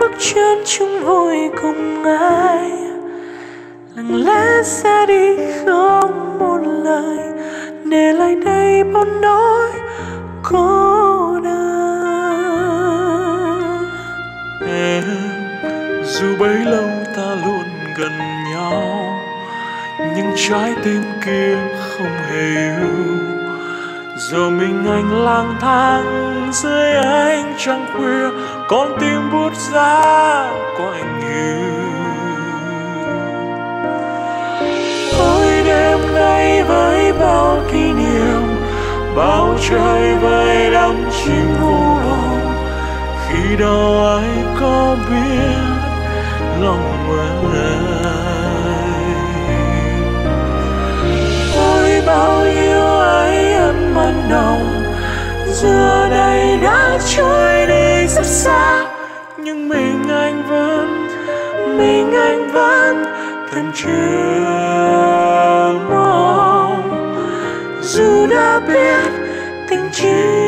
bước chân chung vui cùng ai, lặng lẽ ra đi không một lời, để lại đây bao nỗi cô đơn. Em dù bấy lâu ta luôn gần nhau, nhưng trái tim kia không hề yêu. Giờ mình anh lang thang dưới ánh trăng khuya, con tim buốt giá có anh yêu. Ôi đêm nay với bao kỷ niệm, bao trời vơi đắm chim vô vọng, khi đâu ai có biết lòng ai. Ôi bao nhiêu ái ân mặn nồng giờ đây đã trôi đi rất xa, Nhưng mình anh vẫn thầm chờ mong. Dù đã biết tình chỉ